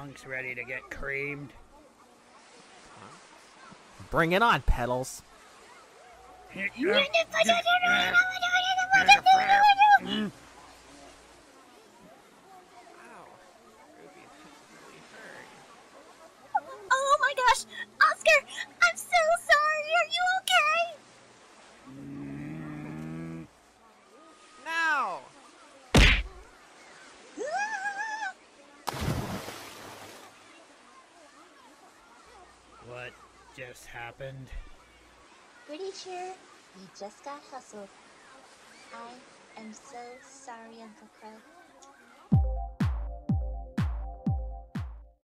punks ready to get creamed. Bring it on, Petals. Oh my gosh! Oscar! I'm so sorry! Are you okay? No! What just happened? Pretty sure you just got hustled. I am so sorry, Uncle Crow.